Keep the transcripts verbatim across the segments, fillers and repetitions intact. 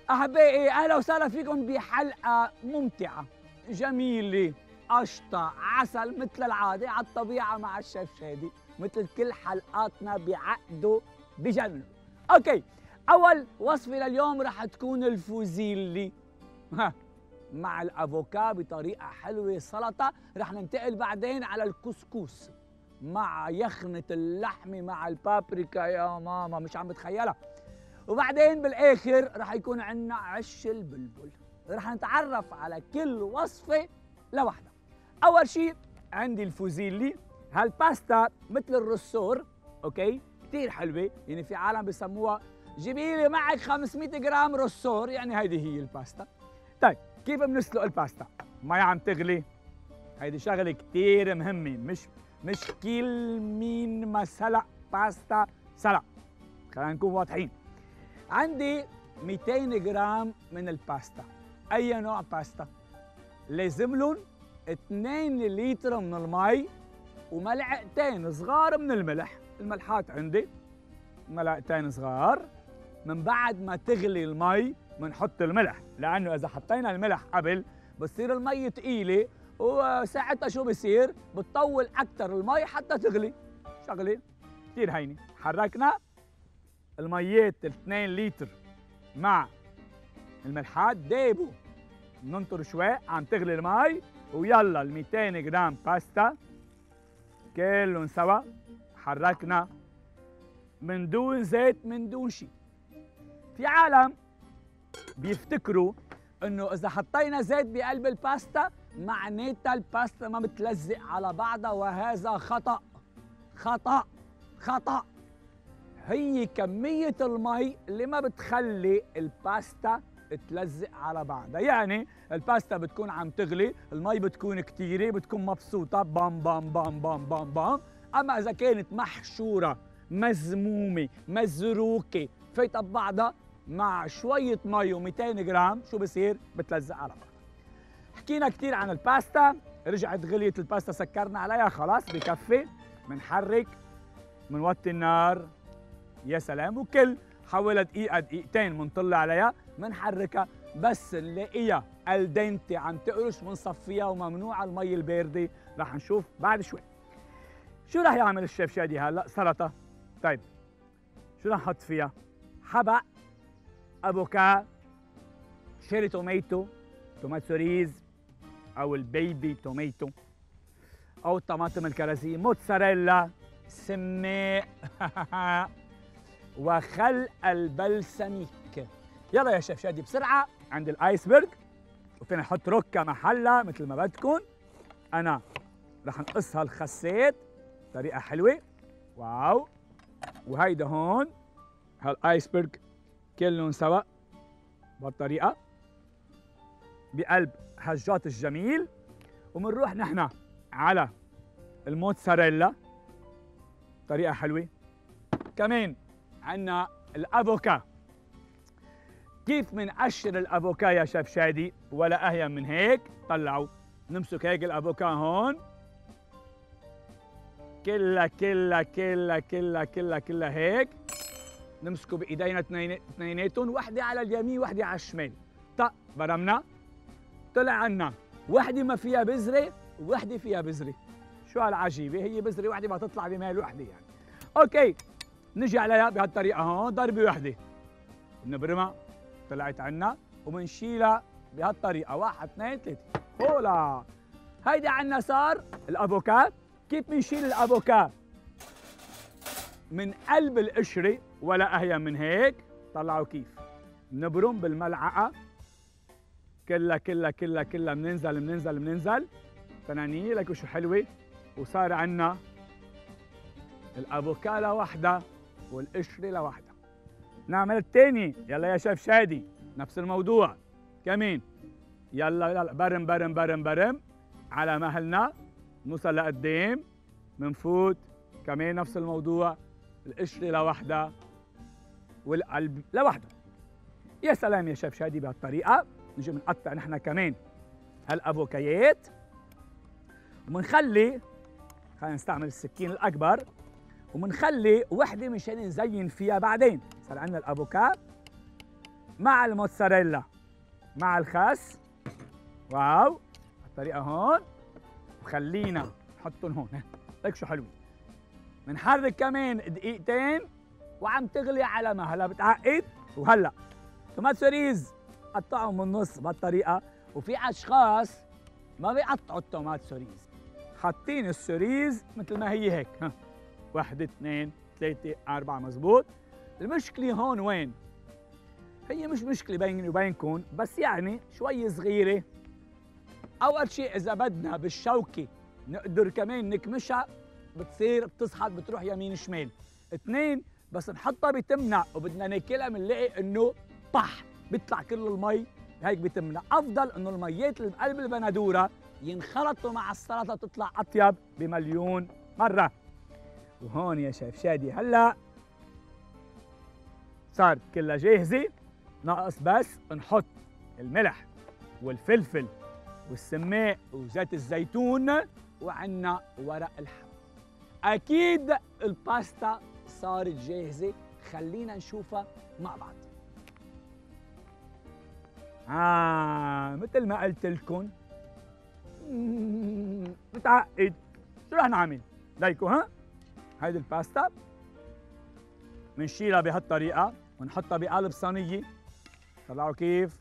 أحبائي أهلا وسهلا فيكم بحلقة ممتعة جميلة قشطة عسل مثل العادة على الطبيعة مع الشيف شادي مثل كل حلقاتنا بعقده بجنن. أوكي، أول وصفة لليوم رح تكون الفوزيلي مع الأفوكا بطريقة حلوة سلطة. رح ننتقل بعدين على الكسكس مع يخنة اللحمة مع البابريكا. يا ماما مش عم بتخيلها. وبعدين بالاخر رح يكون عندنا عش البلبل. رح نتعرف على كل وصفه لوحدها. اول شيء عندي الفوزيلي، هالباستا مثل الرسور، اوكي، كثير حلوه، يعني في عالم بسموها جيبي لي معك خمسمئة جرام رسور، يعني هيدي هي الباستا. طيب كيف بنسلق الباستا؟ مي عم تغلي، هيدي شغله كثير مهمه، مش مش كل مين ما سلق باستا سلق، خلينا نكون واضحين. عندي مئتين جرام من الباستا. أي نوع باستا؟ لازم لهم اثنين لتر من المي وملعقتين صغار من الملح. الملحات عندي ملعقتين صغار. من بعد ما تغلي المي بنحط الملح، لأنه إذا حطينا الملح قبل بتصير المي ثقيلة وساعتها شو بصير؟ بتطول أكثر المي حتى تغلي. شغلة كثير هينة. حركنا الميات اثنين لتر مع الملحات ديبوا، ننطر شوي عم تغلي المي، ويلا ال مئتين جرام باستا كلهم سوا. حركنا من دون زيت من دون شيء. في عالم بيفتكروا انه اذا حطينا زيت بقلب الباستا معناتها الباستا ما بتلزق على بعضها، وهذا خطأ خطأ خطأ. هي كمية المي اللي ما بتخلي الباستا تلزق على بعضها. يعني الباستا بتكون عم تغلي، المي بتكون كتيرة، بتكون مبسوطة بام بام بام بام بام بام. أما إذا كانت محشورة مزمومة مزروكة فايتة ببعضها مع شوية مي و200 جرام شو بصير؟ بتلزق على بعضها. حكينا كتير عن الباستا، رجعت غليت الباستا سكرنا عليها، خلاص بكفي. منحرك، منوطي النار، يا سلام، وكل حوالي دقيقة دقيقتين منطلع عليها، منحركها بس نلاقيها الدنتي عم تقرش منصفيها وممنوع المي الباردة. رح نشوف بعد شوي. شو رح يعمل الشيف شادي هلا؟ سلطة. طيب شو رح نحط فيها؟ حبق، افوكا، شيري توميتو، تومات سوريز او البيبي توميتو، او الطماطم الكرزية، موتزاريلا، سماق وخل البلسميك. يلا يا شيف شادي بسرعة، عند الايسبرغ وفينا نحط روكا محلها مثل ما بدكم. انا رح نقص هالخسات بطريقة حلوة، واو. وهيدا هون هالايسبرغ كلهم سوا بهالطريقة بقلب هالجاط الجميل. ومنروح نحن على الموتزاريلا بطريقة حلوة. كمان عندنا الافوكا. كيف منقشر الافوكا يا شيف شادي؟ ولا اهين من هيك. طلعوا، نمسك هيك الافوكا هون كلها كلها كلها كلها كلها كلها هيك، نمسكه بايدينا اثنيناتهم، وحده على اليمين وحده على الشمال. طق برمنا، طلع عنا وحده ما فيها بذره ووحده فيها بذره. شو هالعجيبه؟ هي بذره وحده ما تطلع بمال وحده يعني. اوكي، نجي عليها بهالطريقه هون، ضربه وحده بنبرمها، طلعت عنا، وبنشيلها بهالطريقه، واحد اثنين ثلاثه، هولا. هيدي عنا صار الافوكا. كيف بنشيل الافوكا من قلب القشره؟ ولا اهين من هيك. طلعوا كيف بنبرم بالملعقه كلها كلها كلها كلها، بننزل بننزل بننزل فنانين. لكم شو حلوه. وصار عنا الافوكا لوحدها والقشره لوحدها. نعمل الثاني. يلا يا شيف شادي نفس الموضوع كمان. يلا يلا برم برم برم برم على مهلنا، نوصل لقدام، منفوت كمان نفس الموضوع، القشره لوحدها والقلب لوحده. يا سلام يا شيف شادي. بهالطريقه نجي بنقطع نحن كمان هالافوكايات، ومنخلي، خلينا نستعمل السكين الاكبر، ومنخلي وحده مشان نزين فيها بعدين. صار عندنا الافوكا مع الموتزاريلا مع الخس. واو الطريقه هون، وخلينا نحطهم هون هيك شو حلوين. بنحرك كمان دقيقتين وعم تغلي على مهلها بتعقد. وهلا تومات سوريز قطعهم من النص بهالطريقه، وفي اشخاص ما بيقطعوا التومات سوريز، حاطين السوريز مثل ما هي هيك. ها واحد اثنين ثلاثة أربعة مزبوط. المشكلة هون وين؟ هي مش مشكلة بيني وبينكم، بس يعني شوي صغيرة. أول شيء إذا بدنا بالشوكة نقدر كمان نكمشها بتصير بتصحط بتروح يمين شمال. اثنين بس نحطها بتمنع وبدنا ناكلها بنلاقي إنه طح بيطلع كل المي، هيك بتمنع. أفضل إنه الميات اللي بقلب البندورة ينخلطوا مع السلطة تطلع أطيب بمليون مرة. وهون يا شيف شادي هلا صارت كلها جاهزة، ناقص بس نحط الملح والفلفل والسماق وزيت الزيتون، وعنا ورق الحب. أكيد الباستا صارت جاهزة، خلينا نشوفها مع بعض. آه مثل ما قلت لكم متعقد. شو رح نعمل؟ ليكو ها؟ هيدي الباستا بنشيلها بهالطريقة ونحطها بقلب صينية. طلعوا كيف؟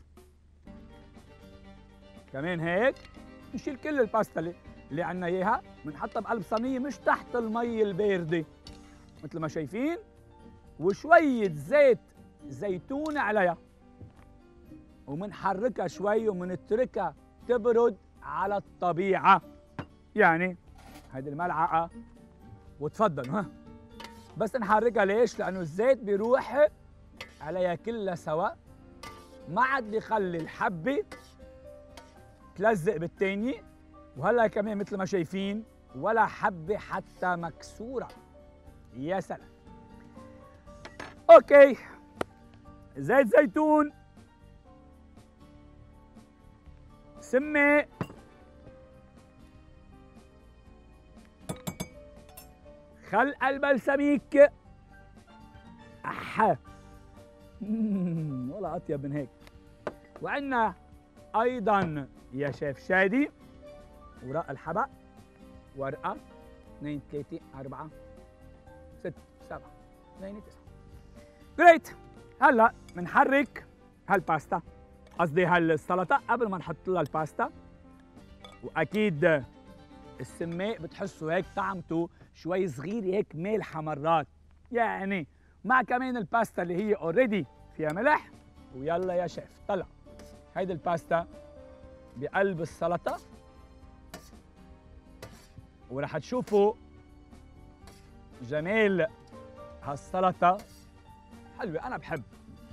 كمان هيك نشيل كل الباستا اللي, اللي عنا اياها بنحطها بقلب صينية مش تحت المي الباردة مثل ما شايفين، وشوية زيت زيتون عليها، ومنحركها شوي ومنتركها تبرد على الطبيعة. يعني هيدي الملعقة وتفضلوا ها. بس نحركها ليش؟ لأنه الزيت بيروح عليها كلها سوا، ما عاد بيخلي الحبة تلزق بالتانية. وهلا كمان مثل ما شايفين ولا حبة حتى مكسورة. يا سلام. اوكي زيت زيتون، سماق، خل البلسميك. احا ولا اطيب من هيك. وعندنا ايضا يا شيف شادي ورق الحبق، ورقه اثنين ثلاثة أربعة ستة سبعة ثمانية تسعة. جريت. هلا بنحرك هالباستا، قصدي هالسلطه قبل ما نحط لها الباستا. واكيد السماق بتحسوا هيك طعمته شوي صغير هيك مالحه مرات، يعني مع كمان الباستا اللي هي اوريدي فيها ملح. ويلا يا شيف طلع هيدي الباستا بقلب السلطه، ورح تشوفوا جمال هالسلطه حلوه. انا بحب.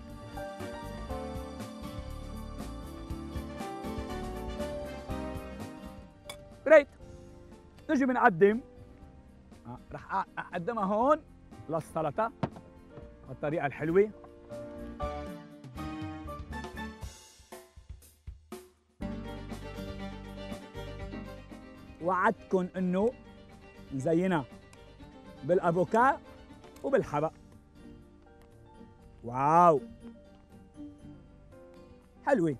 جريت. نجي بنقدم، آه. رح اقدمها هون للسلطه بالطريقه الحلوه. وعدتكم انه نزينها بالافوكا وبالحبق. واو حلوه.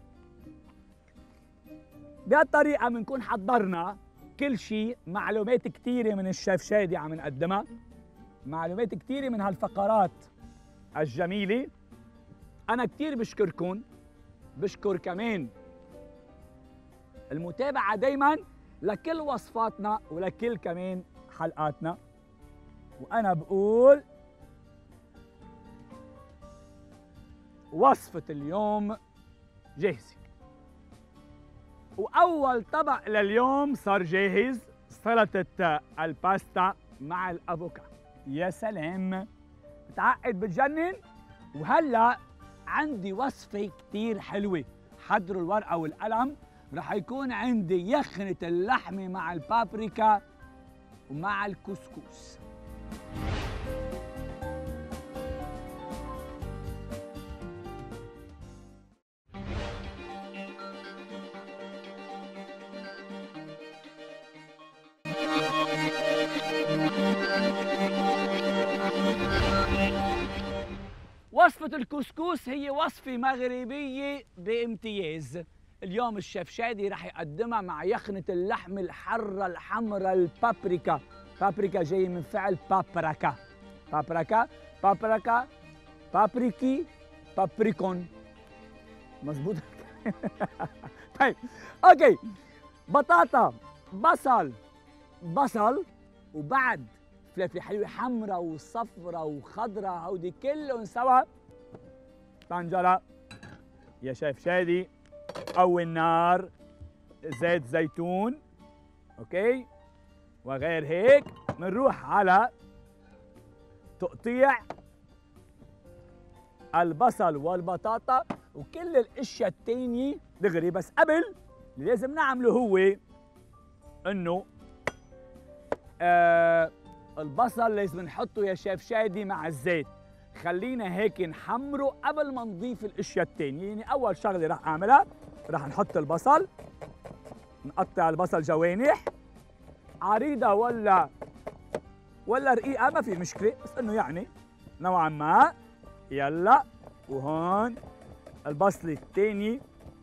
بهالطريقه بنكون حضرنا كل شيء. معلومات كثيره من الشيف شادي عم نقدمها، معلومات كثيره من هالفقرات الجميله. انا كثير بشكركم، بشكر كمان المتابعه دايما لكل وصفاتنا ولكل كمان حلقاتنا. وانا بقول وصفه اليوم جاهزه. واول طبق لليوم صار جاهز، سلطه الباستا مع الافوكا. يا سلام بتعقد بتجنن. وهلا عندي وصفه كثير حلوه، حضروا الورقه والقلم. رح يكون عندي يخنه اللحمه مع البابريكا ومع الكسكس. وصفة الكسكس هي وصفة مغربية بامتياز. اليوم الشيف شادي رح يقدمها مع يخنة اللحم الحرة الحمراء البابريكا. بابريكا جاي من فعل بابركا. بابركا بابركا بابريكي بابريكون. مظبوط. طيب اوكي، بطاطا بصل بصل وبعد فلفله حلوه حمراء وصفراء وخضراء، هودي كلهم سوا. طنجره يا شيف شادي، قوي النار، زيت زيتون، اوكي، وغير هيك بنروح على تقطيع البصل والبطاطا وكل الاشياء التانية دغري. بس قبل اللي لازم نعمله هو انه آه البصل لازم نحطه يا شيف شادي مع الزيت. خلينا هيك نحمره قبل ما نضيف الاشياء التانية. يعني اول شغله رح اعملها، رح نحط البصل، نقطع البصل جوانح عريضه ولا ولا رقيقه، ما في مشكله، بس انه يعني نوعا ما. يلا، وهون البصله الثانيه،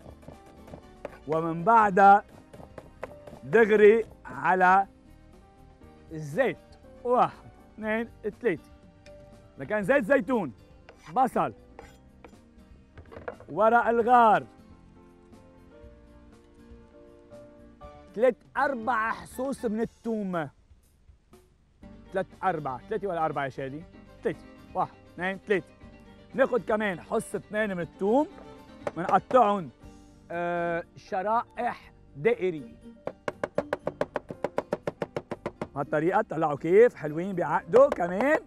ومن بعدها دغري على الزيت. واحد اثنين ثلاثه. لكن زيت زيتون، بصل، ورق الغار، ثلاث اربع حصوص من الثوم. ثلاث اربع ثلاثه ولا اربعه يا شادي؟ ثلاثه. واحد اثنين ثلاثه. ناخذ كمان حص اثنين من الثوم، بنقطعهم آه شرائح دائريه. بهالطريقه طلعوا كيف حلوين بيعقدوا كمان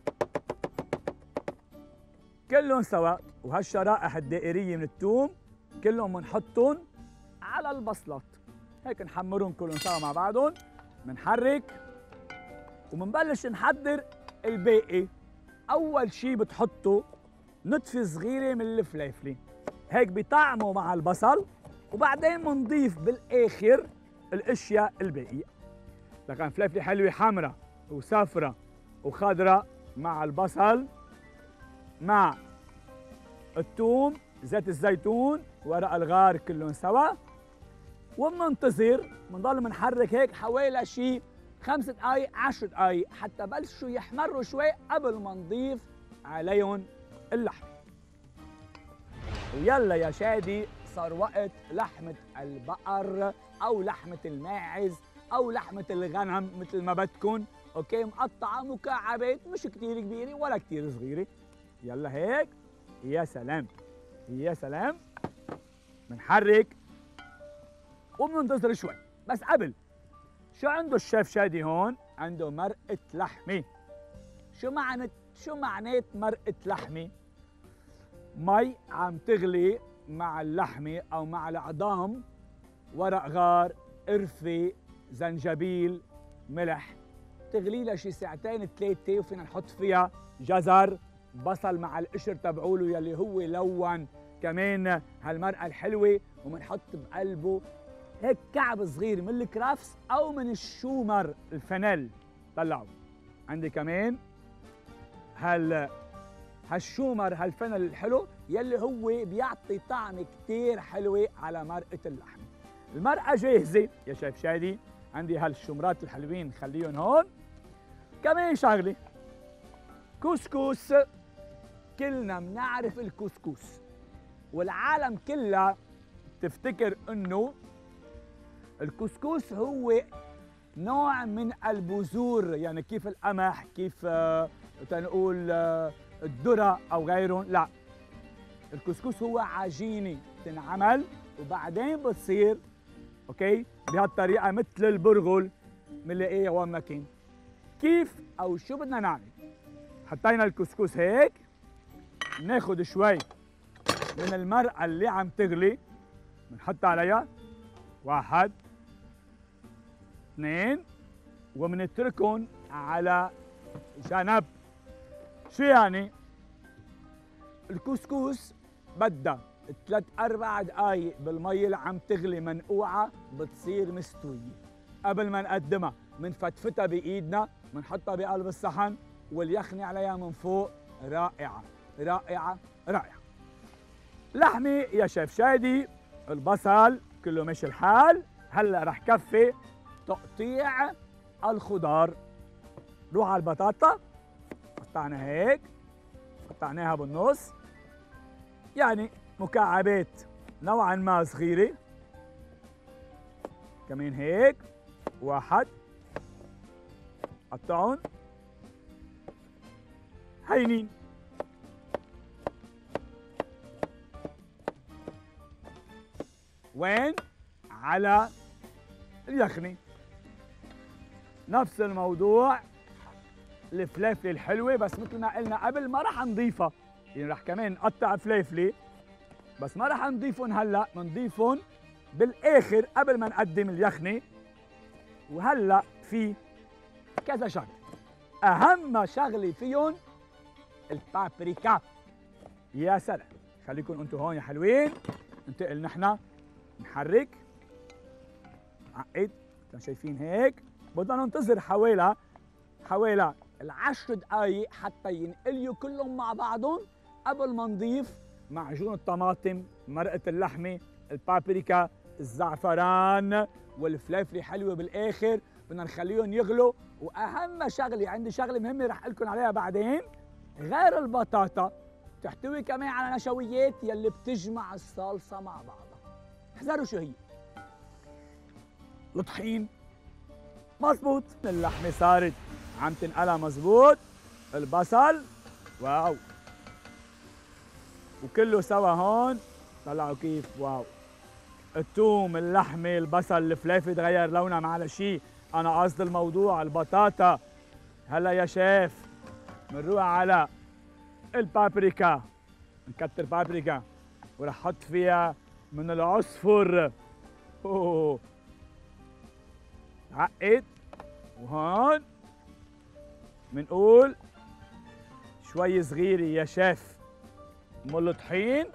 كلهم سوا. وهالشرائح الدائريه من الثوم كلهم بنحطهم على البصلات، هيك نحمرهم كلهم سوا مع بعضهم. بنحرك وبنبلش نحضر الباقي. اول شيء بتحطوا نتفه صغيره من الفليفله، هيك بيطعموا مع البصل، وبعدين بنضيف بالاخر الاشياء الباقيه. لكن فليفله حلوه حمراء وصفراء وخضراء مع البصل مع الثوم، زيت الزيتون، ورق الغار، كلهم سوا. وبننتظر، بنضل بنحرك هيك حوالي شي خمس دقائق عشر دقائق حتى بلشوا يحمروا شوي قبل ما نضيف عليهم اللحم. ويلا يا شادي، صار وقت لحمة البقر أو لحمة الماعز أو لحمة الغنم مثل ما بدكن، أوكي، مقطعة مكعبات مش كتير كبيرة ولا كتير صغيرة. يلا هيك، يا سلام يا سلام. بنحرك وبننتظر شوي. بس قبل، شو عنده الشيف شادي هون؟ عنده مرقة لحمة. شو معنى شو معنات مرقة لحمة؟ مي عم تغلي مع اللحمة أو مع العظام، ورق غار، قرفة، زنجبيل، ملح، تغلي لها شي ساعتين ثلاثة، وفينا نحط فيها جزر، بصل مع القشر تبعوله يلي هو لون كمان هالمرقة الحلوة، وبنحط بقلبه هيك كعب صغير من الكرافس أو من الشومر الفانيل. طلعوا عندي كمان هال هالشومر هالفنل الحلو يلي هو بيعطي طعم كتير حلوة على مرقة اللحم. المرقة جاهزة يا شيف شادي، عندي هالشمرات الحلوين خليهم هون. كمان شغلة، كسكس. كلنا بنعرف الكسكس، والعالم كلها تفتكر انه الكسكس هو نوع من البذور، يعني كيف القمح، كيف آه تنقول آه الذرة أو غيرهم. لا، الكسكس هو عجينة تنعمل وبعدين بتصير أوكي بهالطريقة مثل البرغل بنلاقيها وين ما كان. كيف أو شو بدنا نعمل؟ حطينا الكسكس هيك، ناخد شوي من المرقة اللي عم تغلي بنحط عليها، واحد اثنين، وبنتركهم على جنب. شو يعني؟ الكسكس بدها ثلاث اربع دقائق بالمي اللي عم تغلي منقوعه بتصير مستويه. قبل ما نقدمها بنفتفتها بايدنا، بنحطها بقلب الصحن واليخنه عليها من فوق رائعه. رائعة رائعة. لحمة يا شيف شادي، البصل كله ماشي الحال. هلا رح كفي تقطيع الخضار. روح على البطاطا، قطعنا هيك، قطعناها بالنص، يعني مكعبات نوعا ما صغيرة. كمان هيك واحد، قطعهم هينين. وين؟ على اليخني. نفس الموضوع الفلافله الحلوه، بس مثل ما قلنا قبل ما رح نضيفها، يعني رح كمان نقطع فلافله بس ما رح نضيفهم هلا، بنضيفهم بالاخر قبل ما نقدم اليخني. وهلا في كذا شغله، اهم شغله فيهم البابريكا. يا سلام، خليكم انتم هون يا حلوين. ننتقل نحن نحرك، عقد مثل شايفين هيك. بدنا ننتظر حوالي حوالي العشر دقايق حتى ينقليوا كلهم مع بعضهم قبل ما نضيف معجون الطماطم، مرقة اللحمة، البابريكا، الزعفران والفلافل حلوة بالاخر. بدنا نخليهم يغلوا. واهم شغله، عندي شغله مهمه رح اقول لكم عليها بعدين، غير البطاطا تحتوي كمان على نشويات يلي بتجمع الصلصه مع بعضها. احذروا شو هي. الطحين مزبوط، اللحمه صارت عم تنقلها مزبوط، البصل واو، وكله سوا هون. طلعوا كيف واو. الثوم، اللحمه، البصل، الفلافل تغير لونها مع شيء. انا قصد الموضوع البطاطا. هلا يا شيف بنروح على البابريكا، نكتر بابريكا ورح احط فيها من العصفر. اوه عقد. وهون بنقول شوي صغيره يا شيف من الطحين.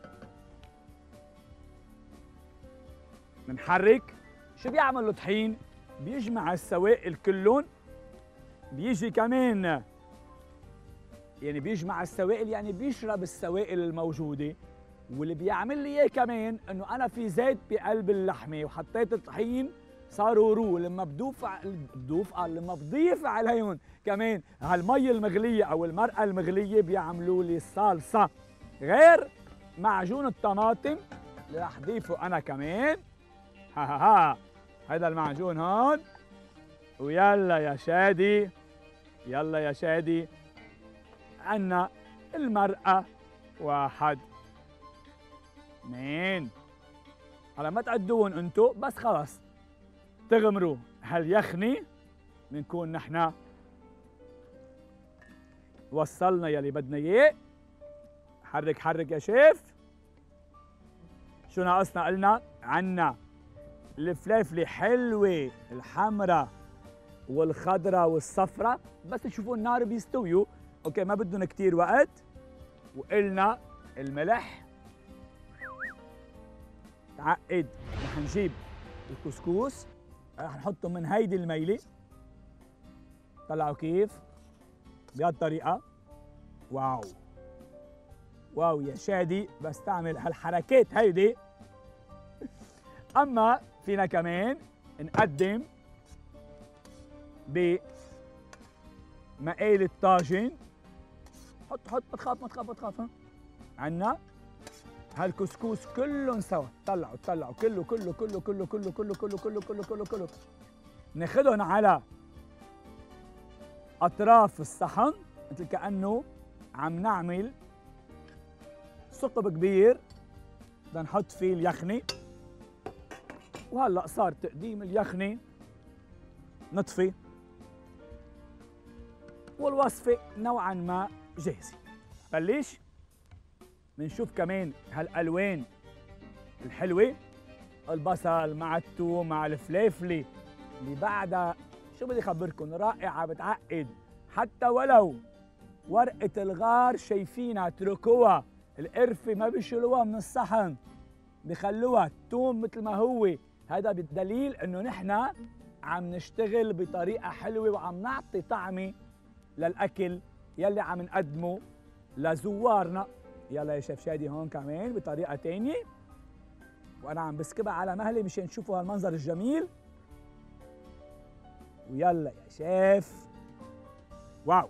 بنحرك. شو بيعمل الطحين؟ بيجمع السوائل كلهم. بيجي كمان يعني بيجمع السوائل، يعني بيشرب السوائل الموجوده. واللي بيعمل لي اياه كمان انه انا في زيت بقلب اللحمه وحطيت الطحين صاروا رو. لما بدوف بدوف قال لما بضيف عليهم كمان هالمي المغليه او المرقه المغليه بيعملوا لي الصلصه. غير معجون الطماطم اللي رح ضيفه انا كمان. ها ها ها هذا المعجون هون. ويلا يا شادي، يلا يا شادي، عنا المرقه. واحد اثنين. على ما تعدون انتو بس خلص تغمروا هاليخني بنكون نحن وصلنا يلي بدنا اياه. حرك حرك يا شيف. شو ناقصنا؟ قلنا عنا الفلافله حلوه الحمراء والخضراء والصفراء، بس تشوفوا النار بيستويوا. اوكي ما بدهم كثير وقت. وقلنا الملح. تعقد. رح نجيب الكسكس، رح نحطه من هيدي الميله. طلعوا كيف بهالطريقه. واو واو يا شادي، بس تعمل هالحركات هيدي. اما فينا كمان نقدم بمقالي الطاجن. حط حط ما تخاف ما تخاف ما تخاف. ها عنا هالكسكس كلهم سوا. طلعوا طلعوا كله كله كله كله كله كله كله كله كله كله كله. ناخذهم على اطراف الصحن مثل كانه عم نعمل ثقب كبير بدنا نحط فيه اليخني. وهلا صار تقديم اليخني. نطفي والوصفه نوعا ما جاهزه. بلش بنشوف كمان هالالوان الحلوه، البصل مع الثوم مع الفلافله اللي بعدها شو بدي اخبركم رائعه بتعقد. حتى ولو ورقه الغار شايفينها اتركوها، القرفه ما بيشيلوها من الصحن، بخلوها الثوم مثل ما هو. هذا بالدليل انه نحن عم نشتغل بطريقه حلوه وعم نعطي طعمه للاكل يلي عم نقدمه لزوارنا. يلا يا شيف شادي هون كمان بطريقة تانية، وأنا عم بسكبها على مهلي مشان تشوفوا هالمنظر الجميل. ويلا يا شيف. واو.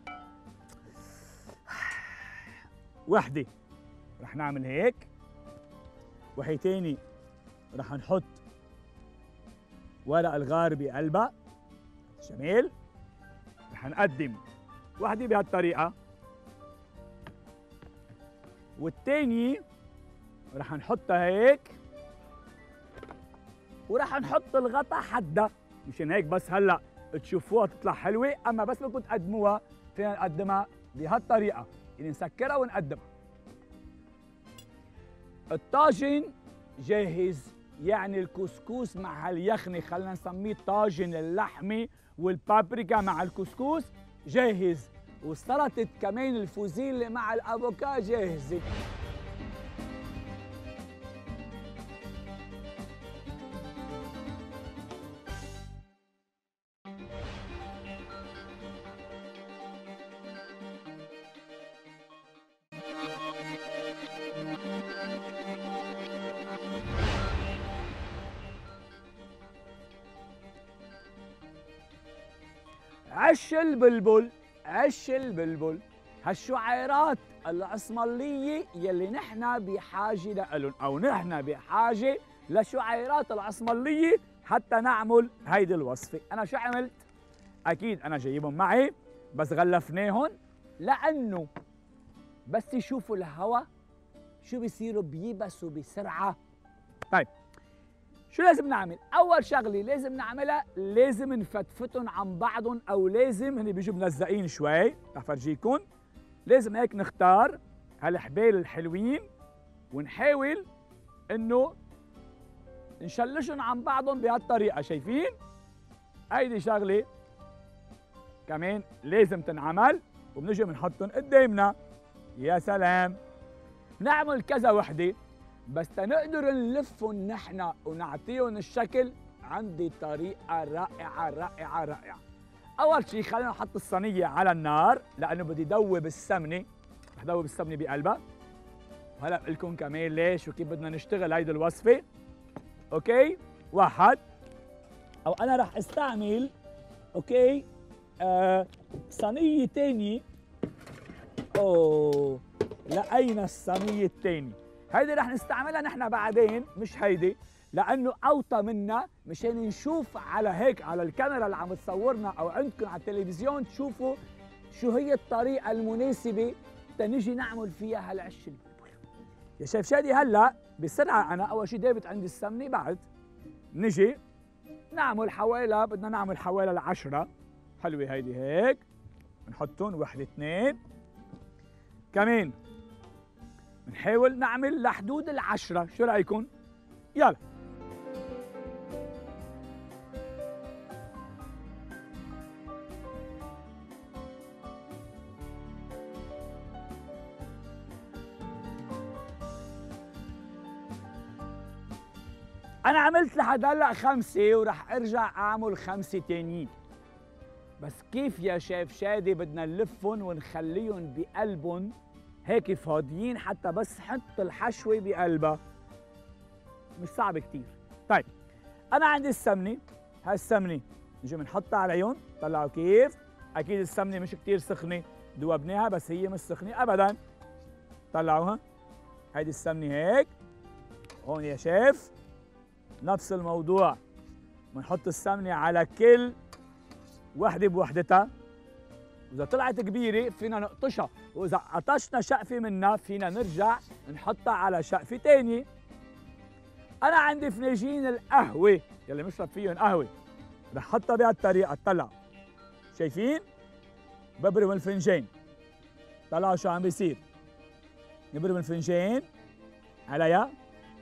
وحدة رح نعمل هيك، وحي تاني رح نحط ورق الغار بقلبها. جميل. رح نقدم وحدة بهالطريقة، والتانية رح نحطها هيك، ورح نحط الغطا حدها مشان هيك بس هلا تشوفوها تطلع حلوة، أما بس بدكم تقدموها فينا نقدمها بهالطريقة، يعني نسكرها ونقدمها. الطاجن جاهز، يعني الكسكس مع هاليخنة، خلينا نسميه طاجن اللحمة والبابريكا مع الكسكس جاهز، وسلطة كمان الفوزيل مع الأفوكا جاهزة. عش البلبل، عش البلبل، هالشعيرات العصملية يلي نحن بحاجة لألن، أو نحن بحاجة لشعيرات العصملية حتى نعمل هيدي الوصفة. أنا شو عملت؟ أكيد أنا جايبهم معي، بس غلفناهم لأنه بس يشوفوا الهواء شو بيصيروا بيبسوا بسرعة. طيب شو لازم نعمل؟ أول شغلة لازم نعملها لازم نفتفتهم عن بعضهم، أو لازم هني بيجوا ملزقين شوي، رح فرجيكم. لازم هيك نختار هالحبال الحلوين ونحاول إنه نشلشهم عن بعضهم بهالطريقة، شايفين؟ هيدي شغلة كمان لازم تنعمل، وبنجي بنحطهم قدامنا. يا سلام، نعمل كذا وحدة بس تنقدر نلفهم نحن ونعطيهم الشكل. عندي طريقة رائعة رائعة رائعة. أول شيء خلينا نحط الصينية على النار لأنه بدي دوب السمنة، رح دوب السمنة بقلبها. وهلا بقول لكم كمان ليش وكيف بدنا نشتغل هيدي الوصفة. أوكي؟ واحد، أو أنا رح استعمل أوكي آه صينية تانية. أوه، لقينا الصينية التانية، هيدي رح نستعملها نحن بعدين، مش هيدي لأنه أوطى منا مشان نشوف على هيك على الكاميرا اللي عم تصورنا أو عندكم على التلفزيون تشوفوا شو هي الطريقة المناسبة تنجي نعمل فيها هالعش البلبل. يا شيف شادي هلا بسرعة أنا أول شيء دابت عندي السمنة، بعد نجي نعمل حوالي بدنا نعمل حوالي العشرة. حلوة هيدي هيك، بنحطهم وحدة اثنين كمان، بنحاول نعمل لحدود العشرة. شو رأيكم؟ يلا. أنا عملت لحد هلا خمسة ورح أرجع أعمل خمسة تانيين. بس كيف يا شيف شادي بدنا نلفهم ونخليهم بقلبهم هيك فاضيين حتى بس حط الحشوة بقلبها؟ مش صعب كتير. طيب أنا عندي السمنة، هاي السمنة نجي بنحطها عليهم. طلعوا كيف؟ أكيد السمنة مش كتير سخنة، دوبناها بس هي مش سخنة أبداً. طلعوها، هيدي السمنة هيك. هون يا شيف نفس الموضوع، بنحط السمنة على كل وحدة بوحدتها، وإذا طلعت كبيرة فينا نقطشها، وإذا قطشنا شقفة منها فينا نرجع نحطها على شقفة تانية. أنا عندي فناجين القهوة يلي بنشرب فيهم قهوة، رح حطها بهالطريقة. طلع شايفين؟ ببرم الفنجان. طلعوا شو عم بيصير. نبرم الفنجان عليها.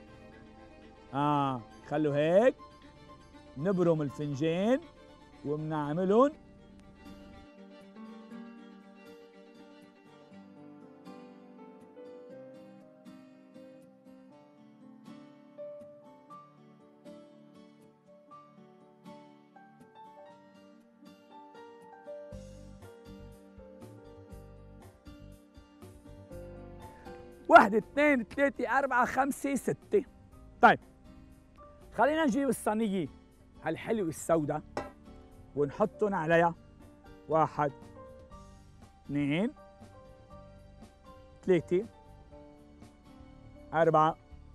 آه خلوا هيك، نبرم الفنجان وبنعملهم واحد اثنين ثلاثة أربعة خمسة ستة. طيب خلينا نجيب الصينية هالحلوة السوداء ونحطهم عليها. واحد اثنين ثلاثة أربعة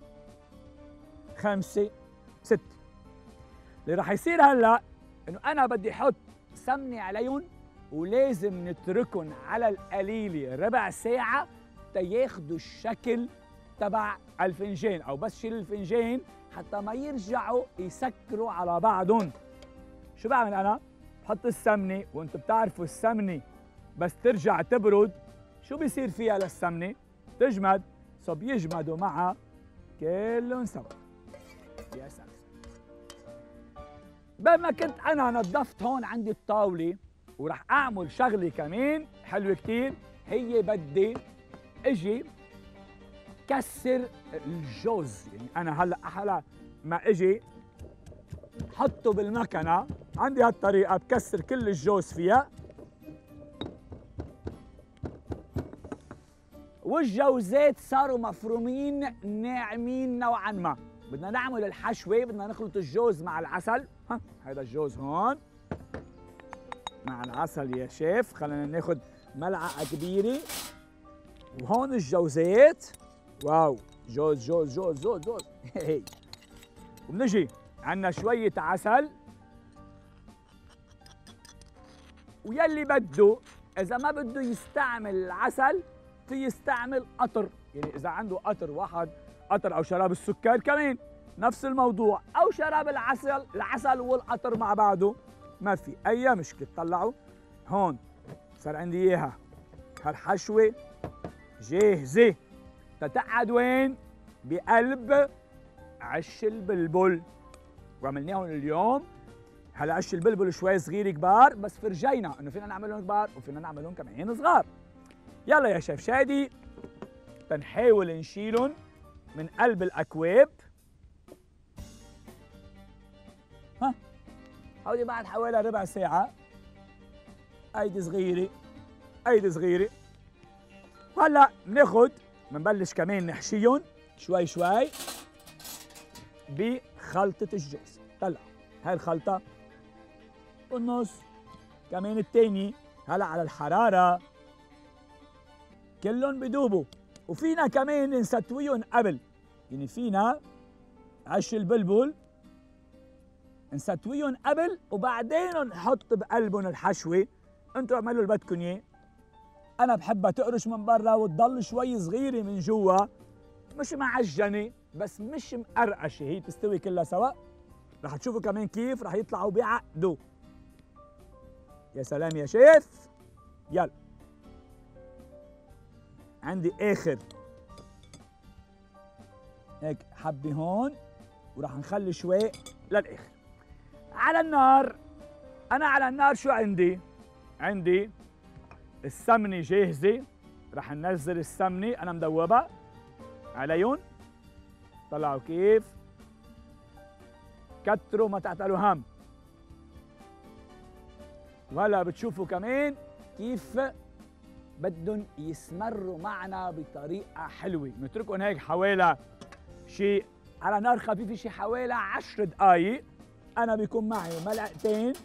خمسة ستة. اللي راح يصير هلا إنه أنا بدي أحط سمنة عليهم، ولازم نتركهم على القليلة ربع ساعة تياخدوا الشكل تبع الفنجان، أو بس شيل الفنجان حتى ما يرجعوا يسكروا على بعضهم. شو بعمل أنا؟ بحط السمنة، وأنتم بتعرفوا السمنة بس ترجع تبرد شو بيصير فيها للسمنة؟ تجمد، سو بيجمدوا معها كلهم سوا. يا سلام. بما كنت أنا نظفت هون عندي الطاولة، ورح أعمل شغلة كمان حلوة كتير، هي بدي اجي كسر الجوز. يعني انا هلا هلا ما اجي حطه بالمكنه، عندي هالطريقه بكسر كل الجوز فيها، والجوزات صاروا مفرومين ناعمين نوعا ما. بدنا نعمل الحشوه، بدنا نخلط الجوز مع العسل. ها هذا الجوز هون مع العسل يا شيف. خلينا ناخذ ملعقه كبيره، وهون الجوزات. واو، جوز جوز جوز جوز جوز. هي وبنجي عندنا شوية عسل، ويلي بده إذا ما بده يستعمل العسل في يستعمل قطر. يعني إذا عنده قطر واحد، قطر أو شراب السكر كمان نفس الموضوع، أو شراب العسل، العسل والقطر مع بعضه ما في أي مشكلة. طلعوا هون صار عندي إياها هالحشوة جاهزة تتقعد وين؟ بقلب عش البلبل. وعملناهم اليوم. هلا عش البلبل شوي صغير كبار، بس فرجينا انه فينا نعملهم كبار وفينا نعملهم كمان صغار. يلا يا شيف شادي تنحاول نشيلهم من قلب الاكواب. ها هودي بعد حوالي ربع ساعة. ايدي صغيرة ايدي صغيرة. وهلا بناخد بنبلش كمان نحشيهم شوي شوي بخلطة الجوز. طلع هاي الخلطة والنص كمان التاني. هلا على الحرارة كلهم بدوبوا، وفينا كمان نستويهم قبل. يعني فينا عش البلبل نستويهم قبل وبعدين نحط بقلبهم الحشوة. انتوا اعملوا اللي بدكم اياه. أنا بحبها تقرش من برا وتضل شوي صغيرة من جوا، مش معجنة بس مش مقرقشة، هي تستوي كلها سوا. رح تشوفوا كمان كيف رح يطلعوا بيعقدوا. يا سلام يا شيف. يلا عندي آخر هيك حبة هون، ورح نخلي شوي للآخر على النار. أنا على النار شو عندي؟ عندي السمنة جاهزة. رح ننزل السمنة أنا مدوبها عليهم. طلعوا كيف؟ كتروا ما تعتلوا هم. وهلا بتشوفوا كمان كيف بدهم يسمروا معنا بطريقة حلوة. نتركهم هيك حوالي شيء على نار خفيفة شي حوالي عشر دقايق. أنا بيكون معي ملعقتين.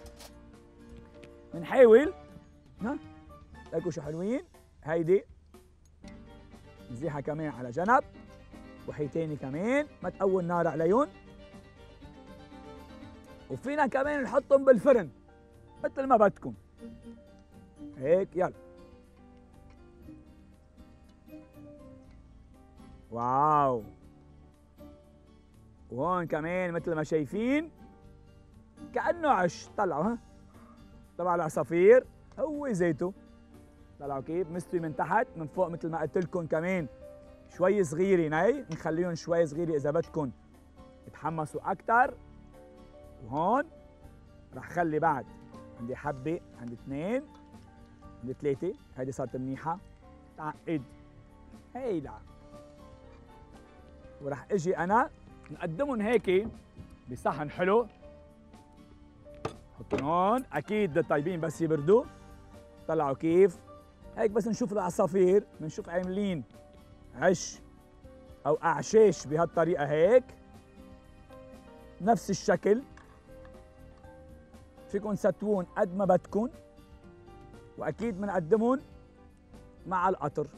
بنحاول ها ليكوا شو حلوين. هيدي نزيحها كمان على جنب، وحي تاني كمان ما تقوي النار عليهم. وفينا كمان نحطهم بالفرن مثل ما بدكم هيك. يلا واو. وهون كمان مثل ما شايفين كأنه عش. طلعوا ها طبعا العصافير هو زيته. طلعوا كيف مستوي من تحت من فوق مثل ما قلت لكم. كمان شوي صغيرين هي نخليهم شوي صغيرة إذا بدكم يتحمسوا أكثر. وهون رح خلي بعد عندي حبة، عندي اثنين، عندي ثلاثة. هيدي صارت منيحة تعقد هيدا. ورح اجي أنا نقدمهم هيك بصحن حلو. حطهم هون أكيد طيبين بس يبردوا. طلعوا كيف هيك بس نشوف العصافير، بنشوف عاملين عش أو أعشاش بهالطريقة هيك نفس الشكل. فيكن ستوون قد ما بدكن، وأكيد بنقدمهم مع القطر.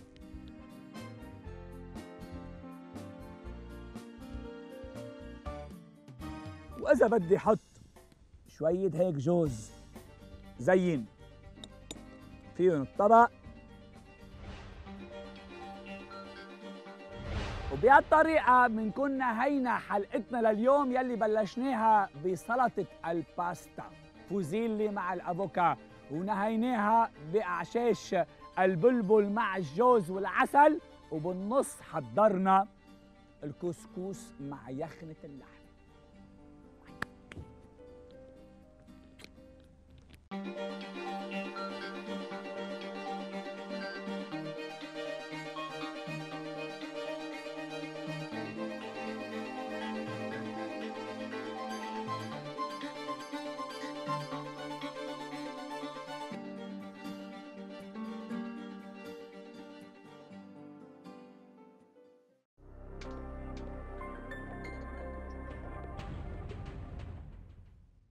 وإذا بدي أحط شوية هيك جوز زين فيهم الطبق، وبهالطريقة بنكون نهينا حلقتنا لليوم يلي بلشناها بسلطة الباستا فوزيلي مع الأفوكا، ونهيناها بأعشاش البلبل مع الجوز والعسل، وبالنص حضرنا الكسكس مع يخنة اللحم.